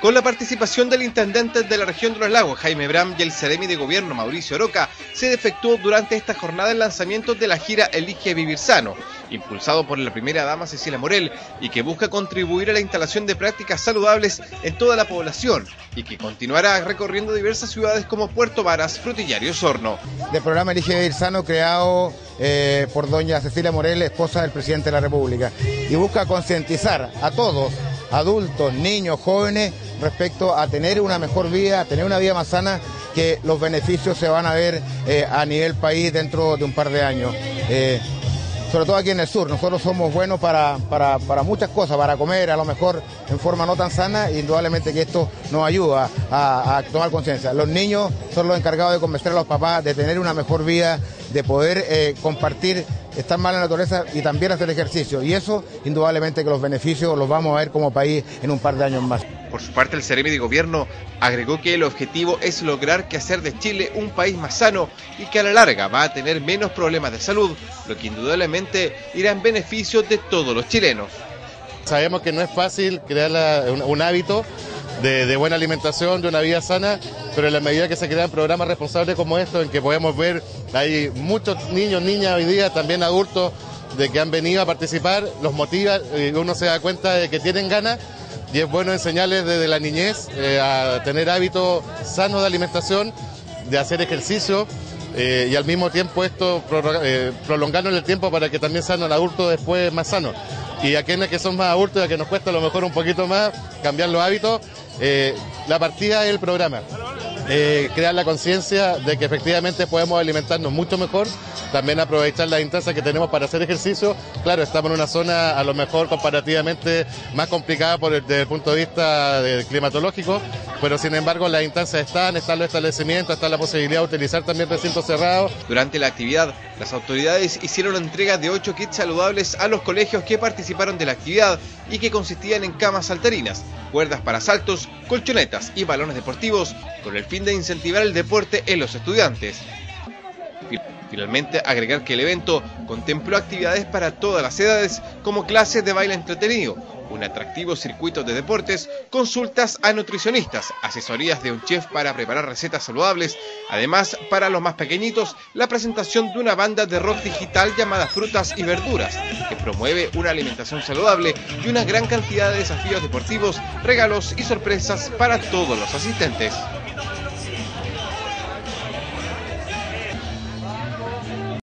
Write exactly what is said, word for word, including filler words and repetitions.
Con la participación del intendente de la región de los lagos, Jaime Bram, y el seremi de gobierno, Mauricio Aroca, se efectuó durante esta jornada el lanzamiento de la gira Elige Vivir Sano, impulsado por la primera dama Cecilia Morel, y que busca contribuir a la instalación de prácticas saludables en toda la población, y que continuará recorriendo diversas ciudades como Puerto Varas, Frutillar y Osorno. Del programa Elige Vivir Sano, creado eh, por doña Cecilia Morel, esposa del presidente de la República, y busca concientizar a todos, adultos, niños, jóvenes, respecto a tener una mejor vida, a tener una vida más sana, que los beneficios se van a ver eh, a nivel país dentro de un par de años. Eh, sobre todo aquí en el sur, nosotros somos buenos para, para, para muchas cosas, para comer, a lo mejor en forma no tan sana, y indudablemente que esto nos ayuda a, a tomar conciencia. Los niños son los encargados de convencer a los papás de tener una mejor vida, de poder eh, compartir, estar más en la naturaleza y también hacer ejercicio. Y eso, indudablemente que los beneficios los vamos a ver como país en un par de años más. Por su parte, el seremi de gobierno agregó que el objetivo es lograr que hacer de Chile un país más sano y que a la larga va a tener menos problemas de salud, lo que indudablemente irá en beneficio de todos los chilenos. Sabemos que no es fácil crear la, un, un hábito de, de buena alimentación, de una vida sana, pero en la medida que se crean programas responsables como estos, en que podemos ver, hay muchos niños, niñas hoy día, también adultos, de que han venido a participar, los motiva, y uno se da cuenta de que tienen ganas, y es bueno enseñarles desde la niñez eh, a tener hábitos sanos de alimentación, de hacer ejercicio, eh, y al mismo tiempo esto eh, prolongarlo en el tiempo para que también sean adultos después más sanos. Y a quienes que son más adultos y a que nos cuesta a lo mejor un poquito más cambiar los hábitos, eh, la partida es el programa. Eh, crear la conciencia de que efectivamente podemos alimentarnos mucho mejor, también aprovechar las instancias que tenemos para hacer ejercicio. Claro, estamos en una zona a lo mejor comparativamente más complicada por el, desde el punto de vista de, climatológico, pero sin embargo las instancias están, están los establecimientos, está la posibilidad de utilizar también recintos cerrados. Durante la actividad, las autoridades hicieron la entrega de ocho kits saludables a los colegios que participaron de la actividad y que consistían en camas salterinas, cuerdas para saltos, colchonetas y balones deportivos, con el fin de incentivar el deporte en los estudiantes. Finalmente, agregar que el evento contempló actividades para todas las edades, como clases de baile entretenido, un atractivo circuito de deportes, consultas a nutricionistas, asesorías de un chef para preparar recetas saludables, además, para los más pequeñitos, la presentación de una banda de rock digital llamada Frutas y Verduras, que promueve una alimentación saludable y una gran cantidad de desafíos deportivos, regalos y sorpresas para todos los asistentes.